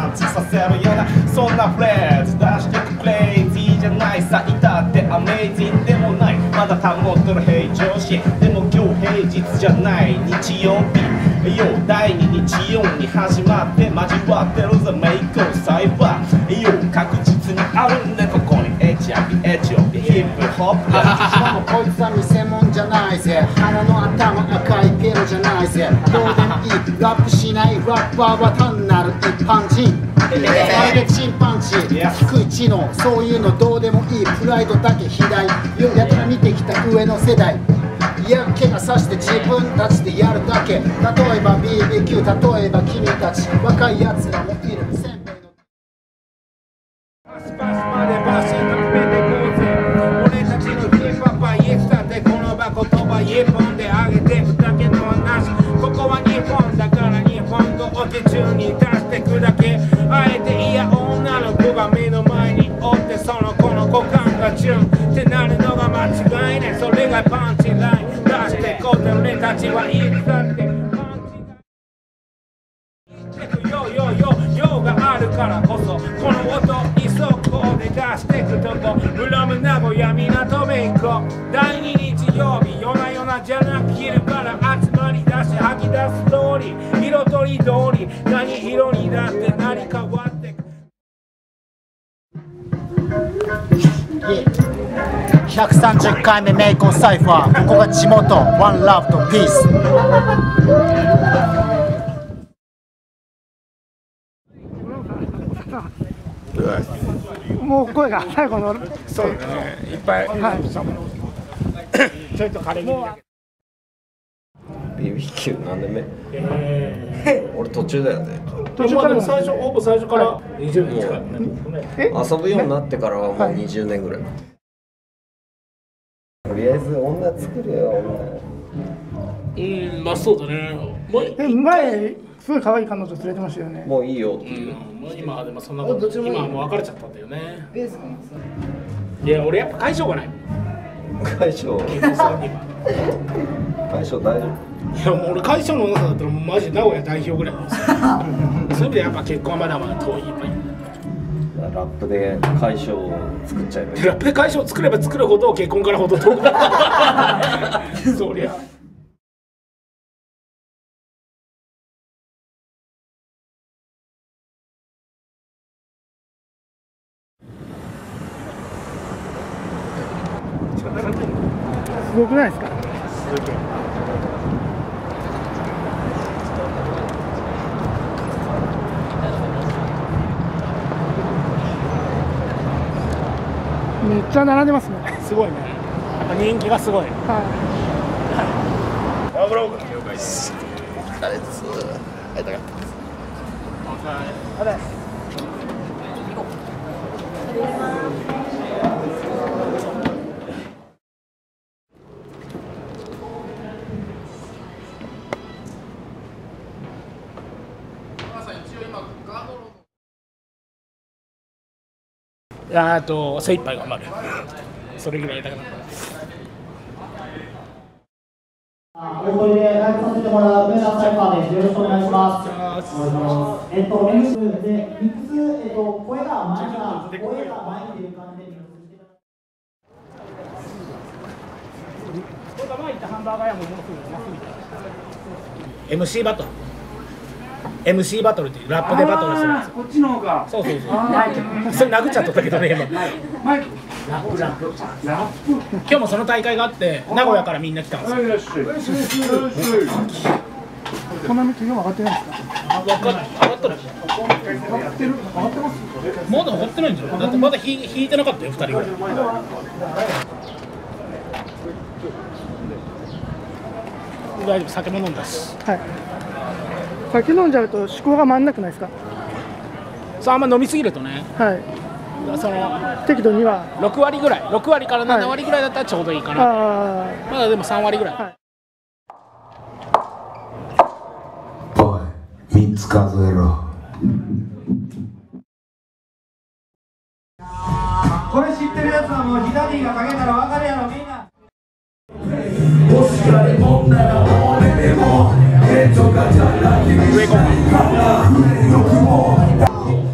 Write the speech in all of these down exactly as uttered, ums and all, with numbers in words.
パンチさせるようなそんなフレーズ出してくクレイジーじゃないさいたってアメイジングでもないまだ保ってる平常心でも今日平日じゃない日曜日よ第二日曜に始まって交わってるぜメイクサイバーよ確実にあるんでここに エイチアイビー エチオピアヒップホップしかもこいつは偽物じゃないぜ鼻の頭赤いピエロじゃないぜどうでもいいラップしないラッパーは単なる一般人ダイレクチンパンチ低い知能そういうのどうでもいいプライドだけ肥大やたら見てきた上の世代嫌気がさして自分たちでやるだけ例えば ビービーキュー 例えば君たち若いやつらもいるせんべいのパスパスまでバシッと決めてこうぜ俺たちのヒップホップはイエスだってこの場言葉一本であげてくだけの話ここは日本だから日本語を手中に出してくだけあえていや女の子が目の前におってその子の股間がチュンってなるのが間違いねそれがパンチライン出してこうぜ俺たちはいつだってパンチがヨーヨーヨーヨーがあるからこそこの音いそこで出してくとこ室ム名古屋港めんこ第二日曜日夜な夜なじゃなく昼から集まり出し吐き出す通り色とりどり何色にだって何変わってくひゃくさんじゅっかいめメイコンサイファーここが地元ワンラブとピースもう声が最後のそうだねいっぱい、はい、ちょっと枯れ気味だけどビービーキュー 何年目、えー、俺途中だよね途中から最初ほぼ最初からにじゅうねん近い遊ぶようになってからはもうにじゅうねんぐらい、はい、とりあえず女作るよ女うんまあそうだねえ前すごい可愛い彼女連れてましたよねもういいよっていう、 うん、今でもそんなこと今はもう別れちゃったんだよねいや俺やっぱ解消がない解消結婚さ今解消大丈夫いやもう俺解消の女だったらもうマジで名古屋代表ぐらいですよそういう意味でやっぱ結婚はまだまだ遠いやっぱりラップで解消を作っちゃえばいいラップで解消を作れば作るほど結婚からほど遠くなるそりゃすごくないですかめっちゃ並んでますねすごいねやっぱ人気がすごいはいワーブローグ了解ですあれです会いたかったですあれあと精一杯頑張るそれぐらいだからお一人でライブさせてもらう上田サイファーです。よろしくお願いします。えっと、エムシー でミックス、えっと、声が前が、声が前に出る感じでミックスしてください。 これが前行ったハンバーガー屋ももうすぐまっすぐみたいな エムシー バトル エムシー バトルっていうラップでバトルするんですよ。 こっちの方がそうそうそうそれ殴っちゃったんだけどね今マイクラップラップラップ今日もその大会があって名古屋からみんな来たんですよ。 こんなに気温上がってないんですか上がっ上がったら上がってる上がってますまだ上がってないんじゃないだってまだ引引いてなかったよふたりぐらい大丈夫酒も飲んだしはい酒飲んじゃうと思考が回んなくないですかそうあんま飲みすぎるとねはいその適度にはろくわりぐらいろくわりからななわりぐらいだったらちょうどいいかな、 あまだでもさんわりぐらい、 はいおい、みっつ数えろ。 これ知ってるやつはもう左がかけたら分かるやろみんな。 上行こうか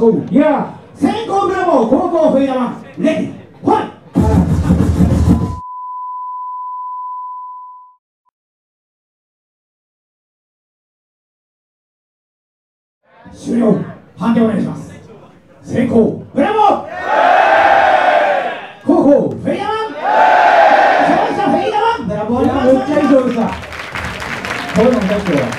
行。いや、先行ブラボー、後攻フェイダマン、レディー、ファイト。終了、判定お願いします。先行ブラボー、後攻フェイダマン、勝者フェイダマン、ブラボー。めっちゃいい勝負でした。こういうのも大好きだよ。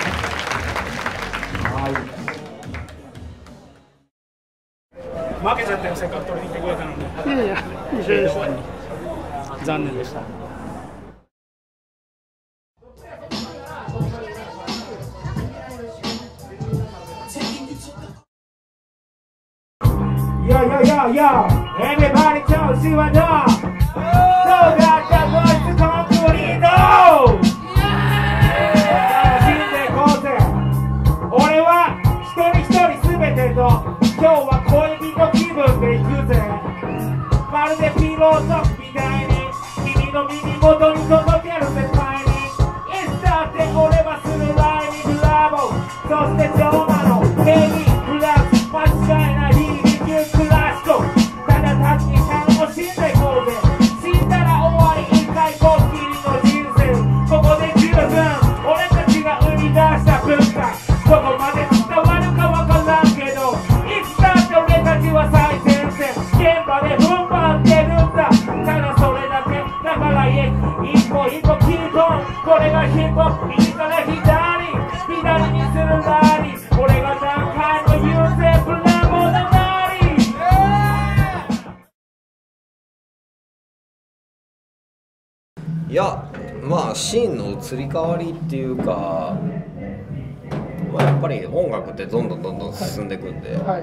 負けちゃったよ、せっかく取りに来てくれたのに。 いやいや、一緒でした。 残念でした。Yo, yo, yo, yo, everybody tell us what up. So that the voice complete. No! 楽しんでいこうぜ。俺は一人一人すべてと今日は恋人気分で行くぜ。まるでピロートみたいに君の耳元に届けるぜ前に。いつだって俺はするライブラボー。そして超魔のベイビーブラック間違いない。ただ単に楽しんでいこうぜ。死んだら終わり一回こっきりの人生。ここで十分俺たちが生み出した文化、どこまで伝わるかわからんけど、いつだって俺たちは最前線、現場で踏ん張ってるんだ。ただそれだけだから一歩一歩キープオン。これがヒップホップ、右から左左にするラリー。俺が何回も言うぜ、ブラボーだな。 いや、まあシーンの移り変わりっていうか、まあ、やっぱり音楽ってどんどんどんどん進んでいくんで、 はい、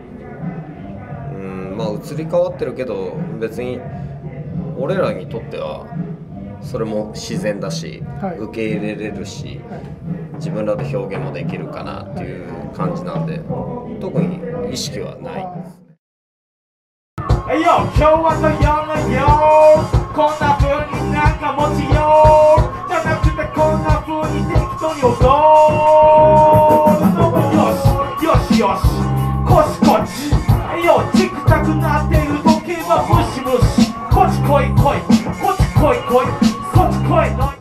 うんまあ移り変わってるけど別に俺らにとってはそれも自然だし、はい、受け入れれるし、はい、自分らで表現もできるかなっていう感じなんで、特に意識はないです。 えいよ、今日はのよのよ、こんな風になんか持ちようじゃなくてこんな風に適当に踊るのもよしよしよし、こしこち。えいよ、チクタクなってる時計はムシムシ、こっち来い来い、こっち来い来い、そっち来いの。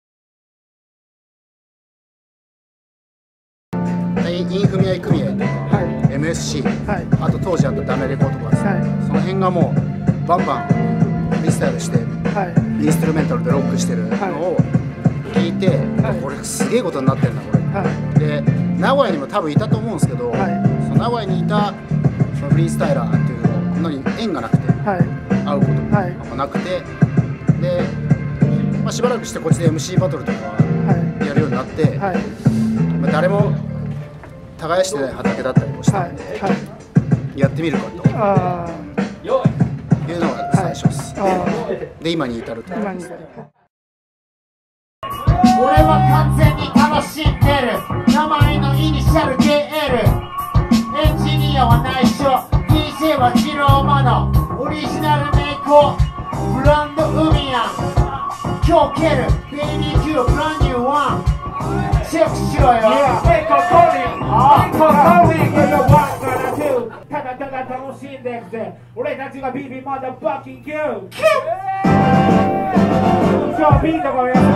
インフミアイ組合とか、はい、エムエスシー、はい、あと当時あったダメレコとかですね、はい、その辺がもうバンバンフリースタイルして、はい、インストゥルメンタルでロックしてるのを聞いて、はい、これすげえことになってんだこれ、はい、で名古屋にも多分いたと思うんですけど、はい、その名古屋にいたそのフリースタイラーっていうのこんなに縁がなくて、はい、会うこともあんまなくて、で、まあ、しばらくしてこっちで エムシー バトルとかやるようになって、はい、まあ、誰も耕してない畑だったりもしたんで、はいはい、やってみるかというのが最初です、はい、で今に至ると。今に至る。 俺は完全に楽しんでる。名前のイニシャル ケーエル、 エンジニアは内緒、 ディージェー は二郎マノ、オリジナルメイクをブランド海やん。今日蹴るベイビー Q ブランニューワンチェックしろよ。ペココリン、ペココリン、よよワンからツー、ただただ楽しんでいくぜ。俺たちがビビまだバッキング。今日ビートがや